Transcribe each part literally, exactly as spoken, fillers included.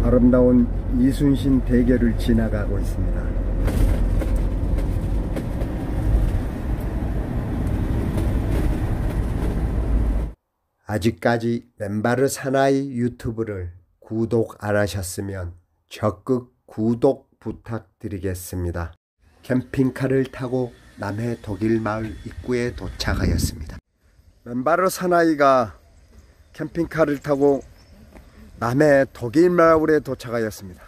아름다운 이순신 대교를 지나가고 있습니다. 아직까지 맨바르 사나이 유튜브를 구독 안 하셨으면 적극 구독 부탁드리겠습니다. 캠핑카를 타고 남해 독일 마을 입구에 도착하였습니다. 맨바르 사나이가 캠핑카를 타고 남해 독일 마을에 도착하였습니다.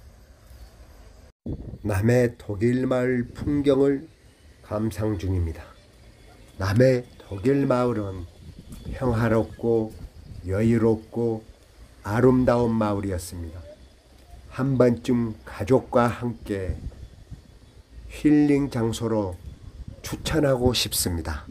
남해 독일 마을 풍경을 감상 중입니다. 남해 독일 마을은 평화롭고 여유롭고 아름다운 마을이었습니다. 한 번쯤 가족과 함께 힐링 장소로 추천하고 싶습니다.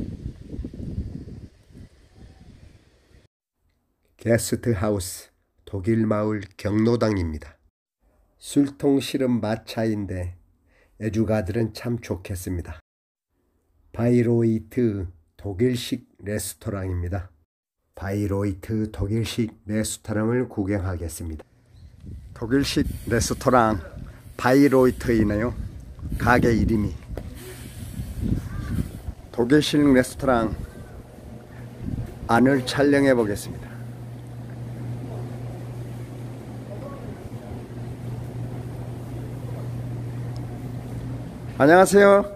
게스트하우스 독일 마을 경로당입니다. 술통 실은 마차인데 애주가들은 참 좋겠습니다. 바이로이트 독일식 레스토랑입니다. 바이로이트 독일식 레스토랑을 구경하겠습니다. 독일식 레스토랑 바이로이트이네요. 가게 이름이. 독일식 레스토랑 안을 촬영해 보겠습니다. 안녕하세요.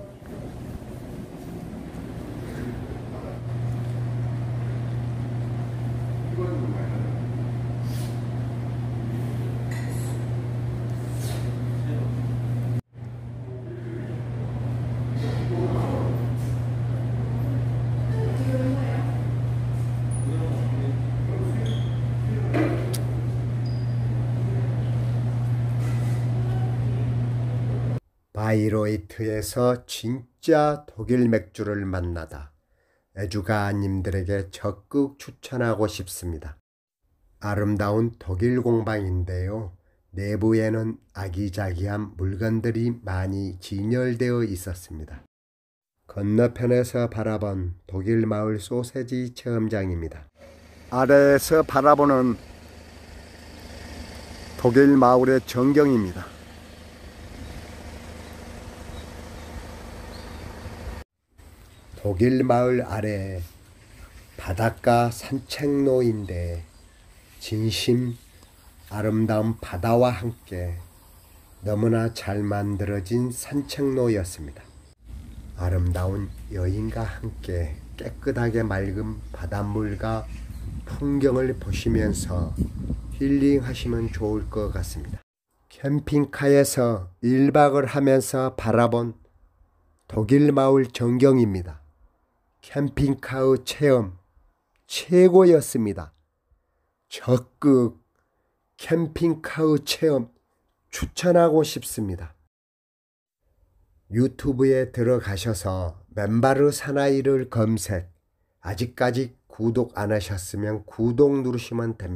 바이로이트에서 진짜 독일 맥주를 만나다 애주가님들에게 적극 추천하고 싶습니다. 아름다운 독일 공방인데요. 내부에는 아기자기한 물건들이 많이 진열되어 있었습니다. 건너편에서 바라본 독일 마을 소세지 체험장입니다. 아래에서 바라보는 독일 마을의 전경입니다. 독일 마을 아래 바닷가 산책로인데 진심 아름다운 바다와 함께 너무나 잘 만들어진 산책로였습니다. 아름다운 여인과 함께 깨끗하게 맑은 바닷물과 풍경을 보시면서 힐링하시면 좋을 것 같습니다. 캠핑카에서 일 박을 하면서 바라본 독일 마을 전경입니다. 캠핑카의 체험 최고였습니다. 적극 캠핑카의 체험 추천하고 싶습니다. 유튜브에 들어가셔서 맨바르 사나이를 검색, 아직까지 구독 안 하셨으면 구독 누르시면 됩니다.